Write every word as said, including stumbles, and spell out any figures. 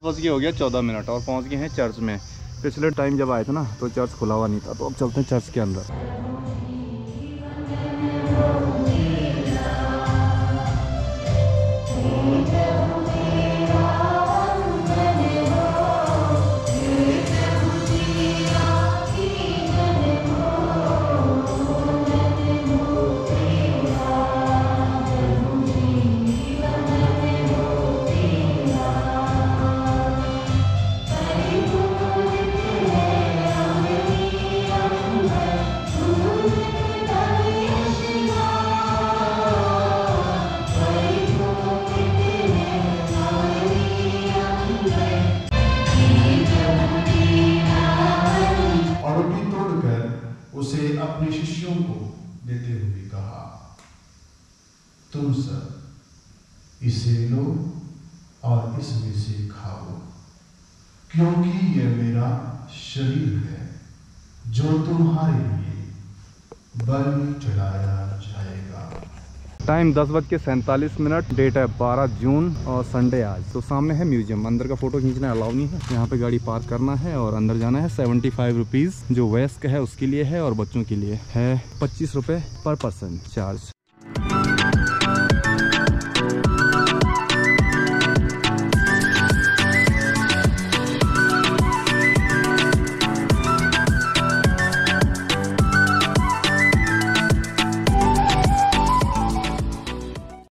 बस ये हो गया चौदह मिनट और पहुंच गए हैं चर्च में। पिछले टाइम जब आए थे ना तो चर्च खुला हुआ नहीं था, तो अब चलते हैं चर्च के अंदर। उसे अपने शिष्यों को देते हुए कहा, तुम सब इसे लो और इसमें से खाओ, क्योंकि यह मेरा शरीर है जो तुम्हारे लिए बलि चढ़ाया जाएगा। टाइम दस बज के सैंतालीस मिनट, डेट है बारह जून और संडे आज। तो सामने है म्यूजियम, अंदर का फोटो खींचना अलाउ नहीं है। यहाँ पे गाड़ी पार्क करना है और अंदर जाना है। सेवेंटी फाइव रुपीज़ जो वयस्क है उसके लिए है और बच्चों के लिए है पच्चीस रुपये पर पर्सन चार्ज।